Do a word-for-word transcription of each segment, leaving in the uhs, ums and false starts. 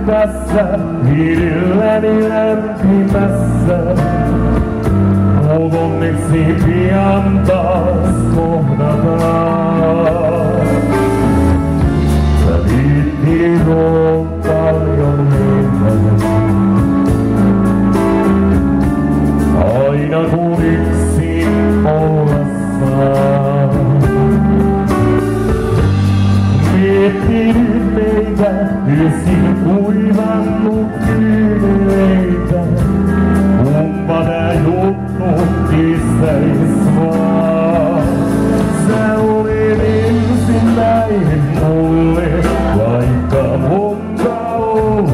tässä hiililläni lämpimässä. Onneksi pian taas kohdataan. Sä viittiin on paljon enemmän. Aina kun yksin olla saa. Miettinyt meitä, yksin kuivannut kyyneleitä. Kumpa tää juttu kistäis vaan. Sä olet ensimmäinen mulle, vaikka monta on.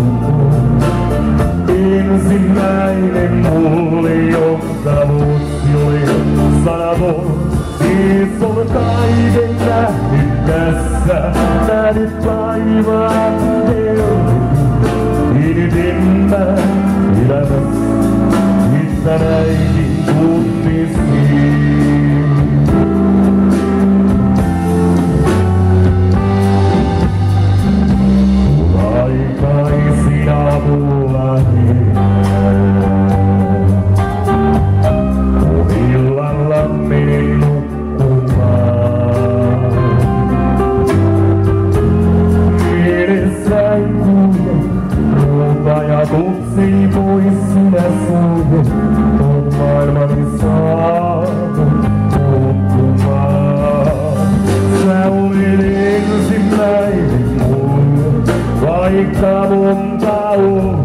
Ensimmäinen mulle, jonka vuosi oli sanaton. Siis on kaiken nähnyt tässä, nähnyt taivaan helvetin. Idemmä elämässä, mitä näihin tunnisiin. Aikaisin avulla illalla menin nukkumaan. Edessäin kuljen, muut ajatukseni pois sinä suljen. On maailmani saanut muuttumaan. Sä olet ensimmäinen mulle, vaikka monta on.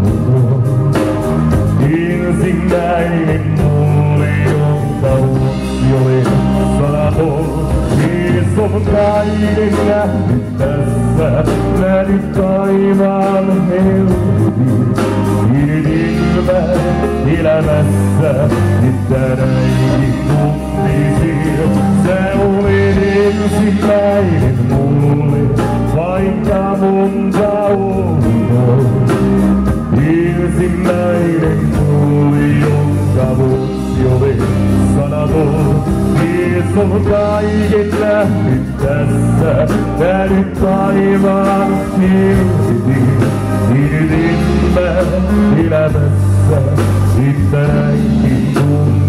Ensimmäinen mulle, jonka vuosi oli sanaton. Mies on kaiken nähnyt tässä, nähnyt taivaan helvetin. Idemmä elämässä, mitä näihin tunnisiin. Sä olet ensimmäinen mulle, vaikka monta on. Ensimmäinen mulle, jonka vuosi oli sanaton. Mies on kaiken nähnyt tässä, nähnyt taivaan helvetin. Idemmä elämässä, mitä näihin tunnisiin.